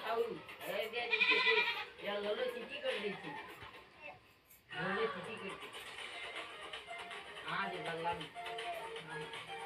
खाऊन अयोध्या दिसते या लोलो चिठी कर देती लोलो चिठी करते आज बल्ला